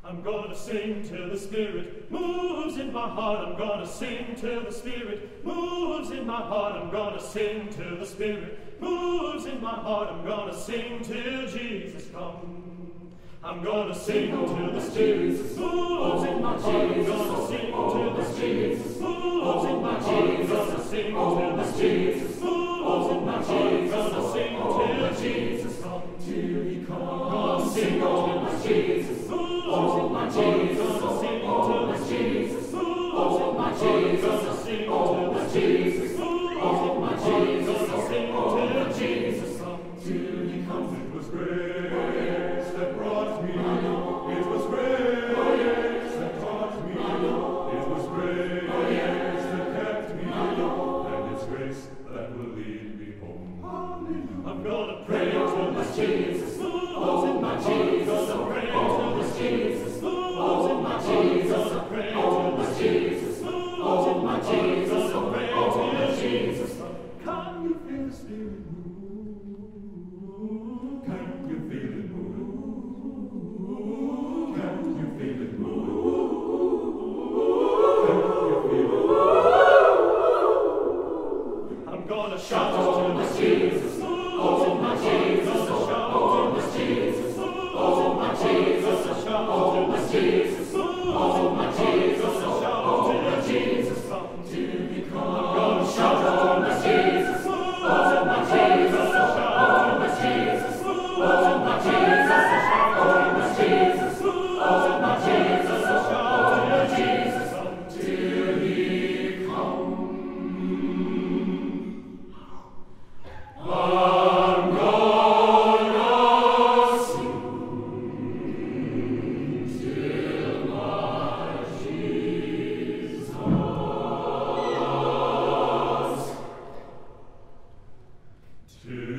I'm gonna sing till the Spirit moves in my heart. I'm gonna sing till the Spirit moves in my heart. I'm gonna sing till the Spirit moves in my heart. I'm gonna sing till Jesus comes. I'm gonna sing till the Spirit moves in my heart. I'm gonna sing till the Spirit moves in my heart. I'm gonna sing till the Spirit moves in my heart. I'm gonna sing till Jesus comes. Till He comes. I'm gonna sing till the Jesus moves in my heart. I'm gonna sing till the Jesus moves in my heart. I'm gonna sing till the Jesus moves in my heart. I'm gonna sing till Jesus comes. Till He comes. It was grace that brought me. It was grace that taught me. It was grace that kept me. And it's grace that will lead me home. I'm gonna pray till the Jesus moves in my heart. I'm gonna pray till the Jesus moves in my heart. I'm gonna pray till the Jesus moves in my heart. I'm gonna pray till Jesus. Can you feel the Spirit move? Can you feel it move? Can you feel it move? Can you feel it move? I'm gonna shout till the Jesus moves in my heart. I'm gonna shout till the Jesus moves in my heart. I'm gonna shout till the Jesus moves in my heart. I'm gonna shout till Jesus comes. Till He comes. I'm gonna shout till the Jesus moves in my heart. I'm gonna shout till the Jesus moves in my heart. I'm gonna shout till the Jesus moves in my heart. I'm gonna shout till Jesus comes. Till He comes. I'm gonna sing till my Jesus comes. Till